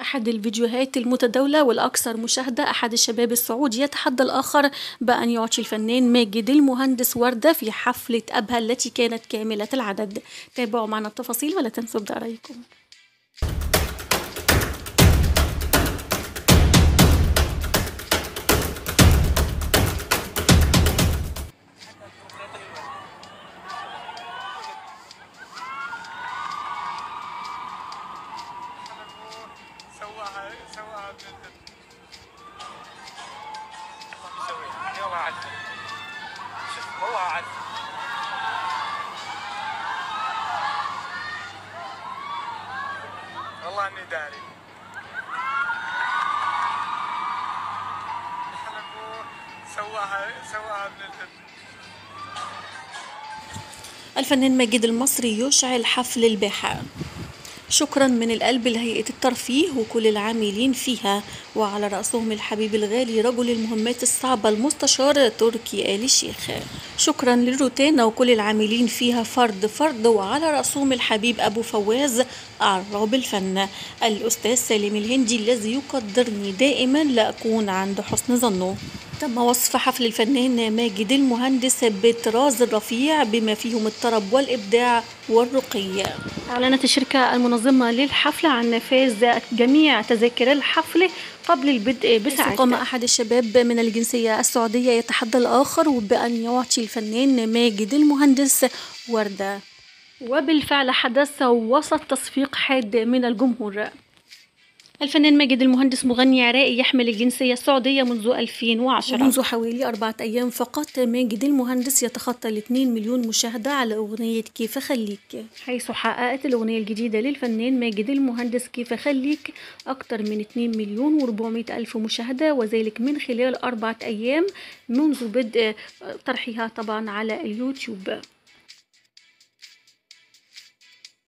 أحد الفيديوهات المتداولة والأكثر مشاهدة، أحد الشباب السعودي يتحدى الآخر بأن يعطي الفنان ماجد المهندس وردة في حفلة أبها التي كانت كاملة العدد. تابعوا معنا التفاصيل ولا تنسوا ابداء رأيكم. سواها والله عاد شوف والله عاد والله اني داري سواها ابن الفن. الفنان ماجد المصري يشعل حفل الباحة. شكرا من القلب لهيئة الترفيه وكل العاملين فيها، وعلى رأسهم الحبيب الغالي رجل المهمات الصعبة المستشار تركي آل الشيخ. شكرا للروتانا وكل العاملين فيها فرد فرد، وعلى رأسهم الحبيب أبو فواز عراب الفن الأستاذ سالم الهندي الذي يقدرني دائما لأكون عند حسن ظنه. تم وصف حفل الفنان ماجد المهندس بالطراز الرفيع بما فيهم الطرب والإبداع والرقي. أعلنت الشركة المنظمة للحفل عن نفاذ جميع تذاكر الحفل قبل البدء بساعات. قام أحد الشباب من الجنسية السعودية يتحدى الآخر بأن يعطي الفنان ماجد المهندس وردة، وبالفعل حدث وسط تصفيق حاد من الجمهور. الفنان ماجد المهندس مغني عراقي يحمل الجنسية السعودية منذ 2010. منذ حوالي 4 أيام فقط ماجد المهندس يتخطى 2 مليون مشاهدة على أغنية كيف خليك، حيث حققت الأغنية الجديدة للفنان ماجد المهندس كيف خليك أكثر من 2 مليون و400 ألف مشاهدة، وذلك من خلال 4 أيام منذ بدء طرحها طبعا على اليوتيوب.